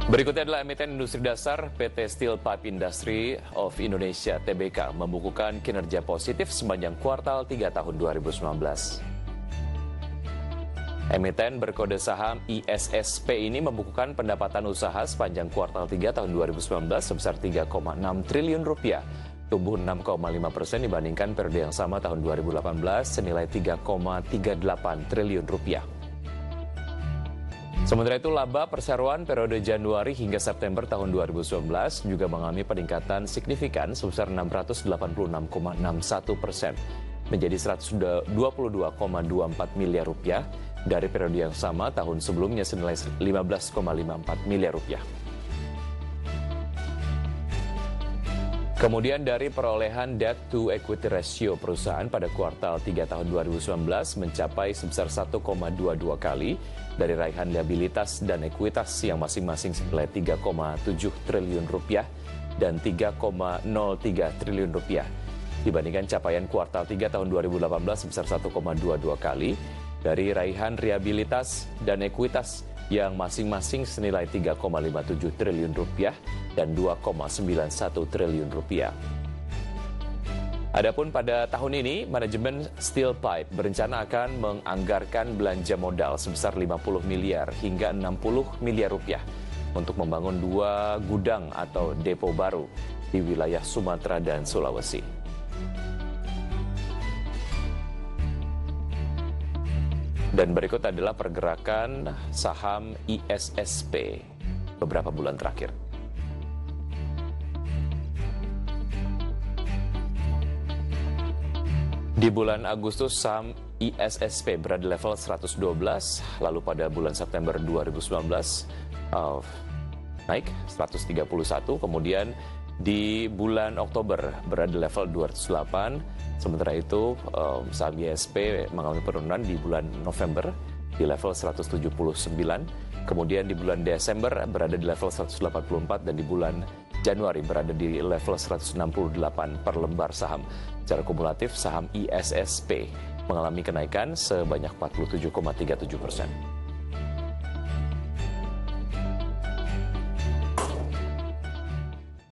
Berikutnya adalah emiten industri dasar PT Steel Pipe Industry of Indonesia (TBK) membukukan kinerja positif sepanjang kuartal 3 tahun 2019. Emiten berkode saham ISSP ini membukukan pendapatan usaha sepanjang kuartal 3 tahun 2019 sebesar 3,6 triliun rupiah, tumbuh 6,5% dibandingkan periode yang sama tahun 2018 senilai 3,38 triliun rupiah. Sementara itu, laba perseroan periode Januari hingga September tahun 2019 juga mengalami peningkatan signifikan sebesar 686,61% menjadi 122,24 miliar rupiah dari periode yang sama tahun sebelumnya senilai 15,54 miliar rupiah. Kemudian dari perolehan debt to equity ratio perusahaan pada kuartal 3 tahun 2019 mencapai sebesar 1,22 kali dari raihan liabilitas dan ekuitas yang masing-masing senilai 3,7 triliun rupiah dan 3,03 triliun rupiah. Dibandingkan capaian kuartal 3 tahun 2018 sebesar 1,22 kali dari raihan liabilitas dan ekuitas yang masing-masing senilai 3,57 triliun rupiah dan 2,91 triliun rupiah. Adapun pada tahun ini, manajemen Steel Pipe berencana akan menganggarkan belanja modal sebesar 50 miliar hingga 60 miliar rupiah untuk membangun 2 gudang atau depo baru di wilayah Sumatera dan Sulawesi. Dan berikut adalah pergerakan saham ISSP beberapa bulan terakhir. Di bulan Agustus, saham ISSP berada di level 112, lalu pada bulan September 2019 naik 131, kemudian di bulan Oktober berada di level 208, sementara itu saham ISP mengalami penurunan di bulan November di level 179, kemudian di bulan Desember berada di level 184 dan di bulan Januari berada di level 168 per lembar saham. Secara kumulatif saham ISSP mengalami kenaikan sebanyak 47,37%.